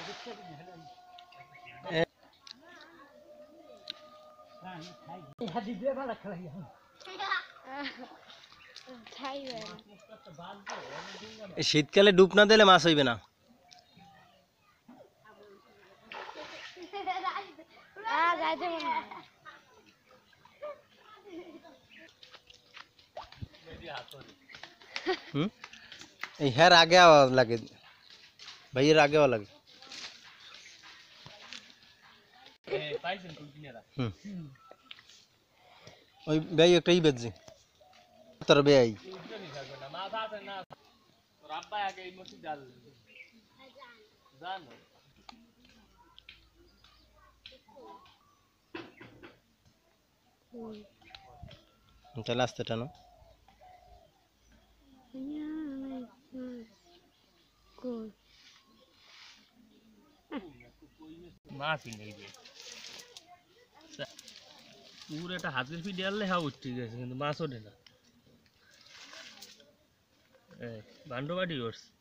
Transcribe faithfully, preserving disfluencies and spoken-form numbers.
শীতকালে ডুব না দিলে মাছ হইবে না। হুম এই হ্যার আগে আওয়াজ লাগে, ভাইয়ের আগে আওয়াজ লাগে। হুম ওই ভাই একটাই বেজে তোর ভাই তাহলে আসতে টানো মাছই নেই যে পুরো একটা হাতের ফিট আনলে হ্যাঁ উঠতে গেছে কিন্তু মাছ ওঠে না। ভান্ড বাড়ি করছে।